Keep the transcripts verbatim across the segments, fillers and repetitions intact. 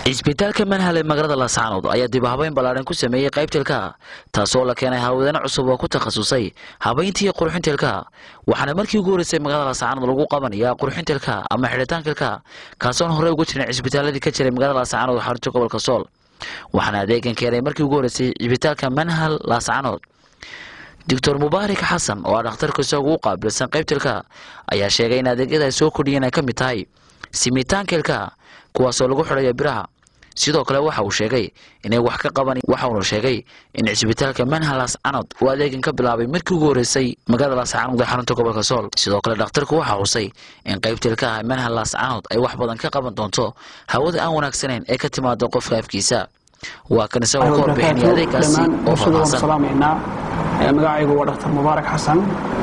isbitaalka manhal ee magaalada laascaanood ayaa dib habeyn ballaaran ku sameeyay qaybta ilkaha taasoo la keenay hawlwadeen cusub oo ku takhasusay habeynta iyo qurxinta ilkaha waxaana markii ugu horeysay magaalada laascaanood lagu qabanayaa qurxinta ilkaha ama xidhitaanka ilkaha kaasoon horey uga jirin isbitaaladii ka jiray magaalada laascaanood oo xarunta gobolka sool waxaana adeegan keenay markii ugu horeysay isbitaalka manhal laascaanood دكتور مبارك حسن oo dhakhtarka isagu u qaabilsan qaybta ilkaha ayaa sheegay in adeegyada ay soo kordhiyeen ay ka mid tahay simitaanka ilkaha kuwaas oo lagu xidhayo biraha sidoo kale waxa uu sheegay inay wax ka qaban waxa uu sheegay in isbitaalka manhal laascaanood uu adeegan ka bilaabay markii ugu horeysay magaalada laascaanood ee xarunta gobolka sool sidoo kale dhakhtarku waxa uu say in qaybta ilkaha manhal laascaanood ay wax badan ka qaban doonto hawada aan wanaagsaneyn ee ka timaado qofka afkiisa waa kan isagoo ka warbixinaya adeegaasi oo faahfaahsan magacaygu waa Dr Mubaarak Xasan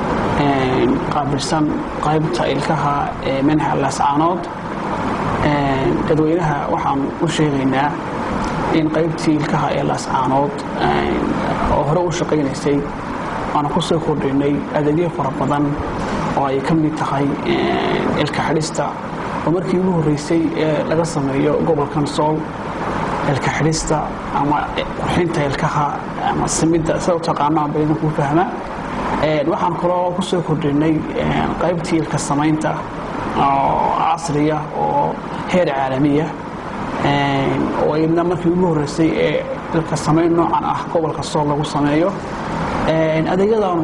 een qaabilsan qaybta ilkaha ee manhal laascaanood een dadweynaha waxaan u sheegaynaa in qaybtii ilkaha ee laascaanood oo hore u shaqeynaysay aan ku soo kordhinay adeegyo fara badan oo ay ka mid tahay ilka xidhista oo markii ugu horeysay ee laga sameeyo gobolkan Sool ilka xidhista ama qurxinta ilkaha ama simida soo taqaanaa bayna ku fahma ee waxaan kaloo ku soo kordhinay qaybtii ilka samaynta oo casriya oo heer caalami ah ee oo ina markii ugu horeysay ee ilka samayn noocan ah gobolka Sool lagu sameeyo ee adeegyadan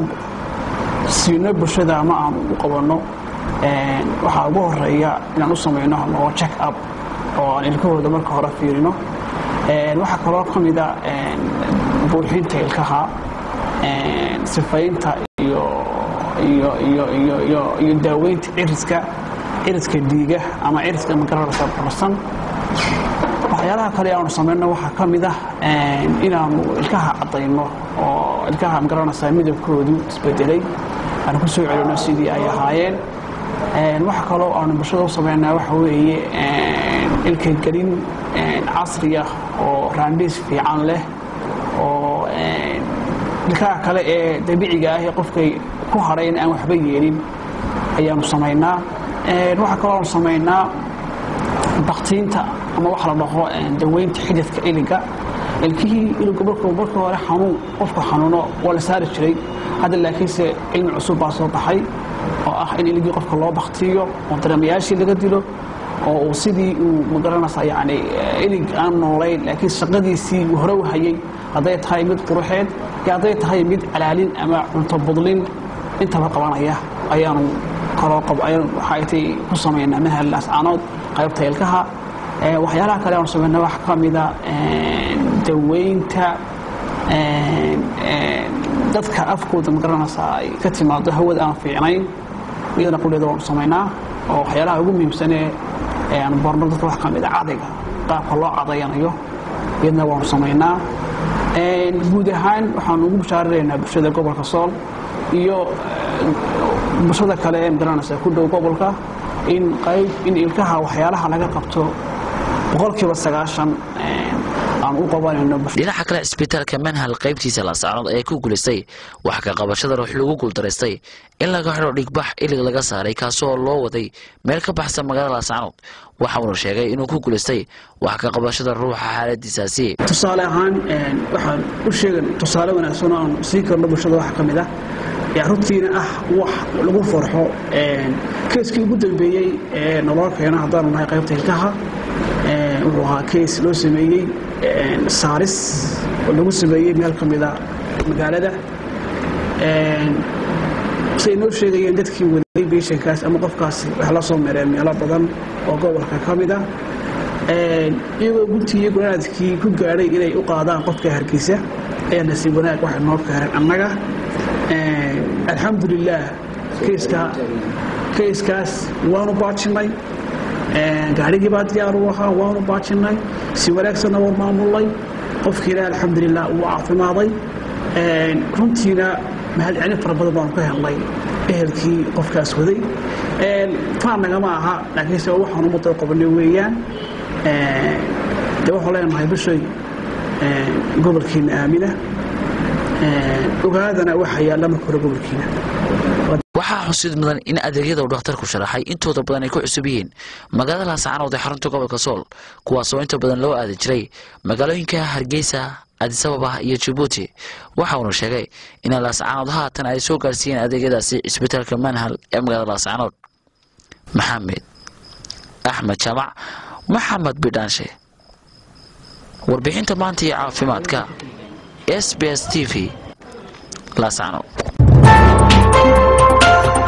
siino bulshada ama aan u qabano ee waxa ugu horeeya inaan u sameeyno oo check up oo ilkahooda marka hore fiirino ee waxa kaloo kamid ah ee buuxinta ilkaha ee sifaynta iyo iyo iyo iyo iyo iyo daaweynta iriska iriska dhiiga ama iriska magararka barsan waxyaalaha kale aan sameeyno waxa kamid ah ee inaanu ilkaha cadayno oo ilkaha magararka midabkoodu isbedelay aan ku soo celino sidii ay ahaayeen ee waxa kaloo aan bulshada u sameeynaa waxa weeye ee ilka gelin casri ah oo raandis fiican leh oo ee ilkaha kale ee dabiiciga ah ee qofkay ku hareen aan waxba yeelin ayaanu sameeynaa ee waxa kale oo sameeynaa baqtiinta ama wax la dhaho daweynta xididka iliga ilkihii iliga markuu markuu hore xanuun qofka xanuuno wala saari jiray hadda laakiinse ilmi cusub baa soo baxay oo ah in iligi qofka loo baqtiyo oo dareemayaashii laga dilo oo sidii uu magaranaysa yaani ilig aan noolayn laakiin shaqadiisii hore u hayay haday tahay mid quruxeed iyo haday tahay mid calaalin ama cunto budlin inta la qabanaya ayaanu kala qabaan waxay ku sameeyna manhal laascaanood qaybta ilkaha ee waxyaalaha kale oo sameeyna wax kamida ee daweynta ee dadka afkooda magaranaysa ay ka timaado hawada aan fiicnayn iyadana qulada oo sameeynaa oo waxyaalaha ugu muhiimsan ee aan barno dadka wax kamid ah cadayga qaabka loo cadayanayo iyadana waan sameeynaa ee guud ahaan waxaan ugu bashaareynaa bulshada gobolka Sool iyo bulshada kale ee magaranaysa ku dhow gobolka in qayb in ilkaha waxyaalaha laga qabto boqolkiiba sagaashan aan u qabanayno dhinaca kale isbitaalka manhal qaybtiisa laascaanood ee ku guuleystay wax ka qabashada ruux lagu guuldareystay in laga xiro dhigbax ilig laga saaray kaasoo loo waday meel ka baxsan magaalada laascaanood waxa uu sheegay inuu ku guuleystay wax ka qabashada ruuxa xaaladiisaasi tusaale ahaan waxaan u sheegan tusaale wanaagsan oo aan sii karno bulshada wax kamid ah yaa runtiina ah wax lagu farxo ee keeskii ugu dambeeyay ee nololkeena hadaan nahay qaybta ilkaha ee wuxuu ahaa kees loo sameeyay saaris oo lagu sameeyay meel kamid ah magaalada ee say noo sheegayeen dadkii waday beeshankaas ama qofkaas wax la soo meeray meelo badan oo gobolka kamid ah ee iyagoo guntiye guraadkii ku gaaray inay u qaadaan qofka hargeysa ee nasiib wanaag waxa noo keenay annaga ee alxamdulillah keeska keeskaas waanu baajinay ee gaarigii baa diyaar u ahaa waanu baajinay si wanaagsan oo maamulay qofkii alxamdulillah uu caafimaday ee runtiina mahad celin fara badan baan ka helnay ehelkii qofkaas waday ee faanaga ma aha laakiin waxaan u mudo qabanay weeyaan ee dawada leenahay bishay ee gobolkiina aamina ee ogaadana waxa yaala marka gobolkiina waxaa xusid mudan in adeegyada uu dhakhtarku sharaxay intooda badan ay ku cusub yihiin magaalada Laascaanood ee xarunta gobolka Sool kuwaasoo inta badan loo aadi jiray magaalooyinka Hargeysa Addis Ababa iyo Djibouti waxa uu sheegay in Laascaanood haatan ay soo gaarsiiyeen adeegyadaasi isbitaalka Manhal ee magaalada Laascaanood Maxamed Axmed Jamac Maxamed Bidaanshe warbixinta maanta iyo caafimaadka S B S T V Laascaanood